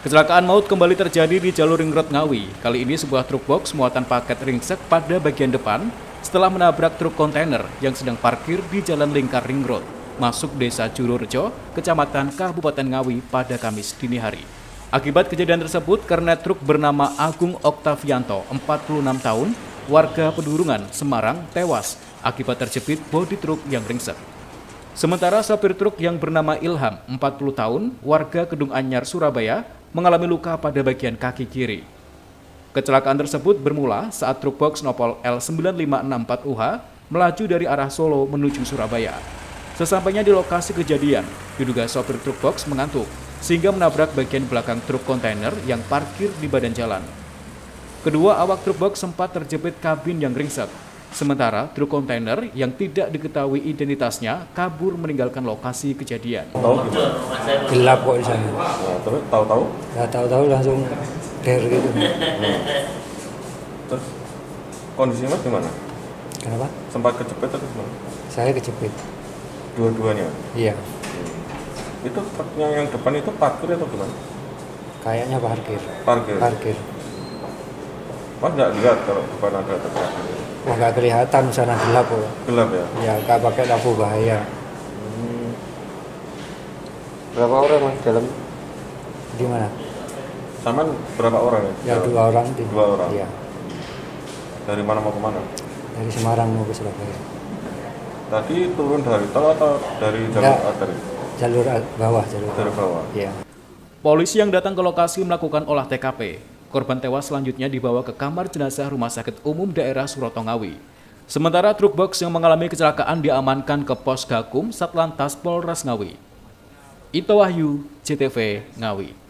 Kecelakaan maut kembali terjadi di jalur Ring Road Ngawi. Kali ini sebuah truk box muatan paket ringsek pada bagian depan setelah menabrak truk kontainer yang sedang parkir di Jalan Lingkar Ring Road, masuk Desa Jururejo, Kecamatan Kabupaten Ngawi pada Kamis dini hari. Akibat kejadian tersebut, kernet truk bernama Agung Oktavianto, 46 tahun, warga Pedurungan, Semarang, tewas akibat terjepit bodi truk yang ringsek. Sementara sopir truk yang bernama Ilham, 40 tahun, warga Kedung Anyar, Surabaya, mengalami luka pada bagian kaki kiri. Kecelakaan tersebut bermula saat truk box Nopol L9564UH melaju dari arah Solo menuju Surabaya. Sesampainya di lokasi kejadian, diduga sopir truk box mengantuk sehingga menabrak bagian belakang truk kontainer yang parkir di badan jalan. Kedua awak truk box sempat terjepit kabin yang ringsek. Sementara truk kontainer yang tidak diketahui identitasnya kabur meninggalkan lokasi kejadian. Tahu gimana? Gelap kok di sana. Nah, terus tahu-tahu? Ya tahu-tahu langsung der gitu. Terus kondisi Mas gimana? Kenapa? Sempat kejepit atau gimana? Saya kejepit. Dua-duanya? Iya. Itu truknya yang depan itu parkir atau gimana? Kayaknya parkir. Parkir. Mas nggak lihat kalau depan ada truk parkir? Wah, nggak kelihatan sana gelap kok. Gelap ya? Ya nggak pakai lampu bahaya. Berapa orang Mas dalam? Di mana? Saman berapa orang ya? Ya 2 orang. 2 orang? Iya. Dari mana mau ke mana? Dari Semarang mau ke Surabaya. Tadi turun dari tol atau dari jalur arteri? Jalur bawah. Dari bawah? Iya. Polisi yang datang ke lokasi melakukan olah TKP. Korban tewas selanjutnya dibawa ke kamar jenazah Rumah Sakit Umum Daerah Suroto Ngawi. Sementara truk box yang mengalami kecelakaan diamankan ke Pos Gakum Satlantas Polres Ngawi. Ito Wahyu, CTV Ngawi.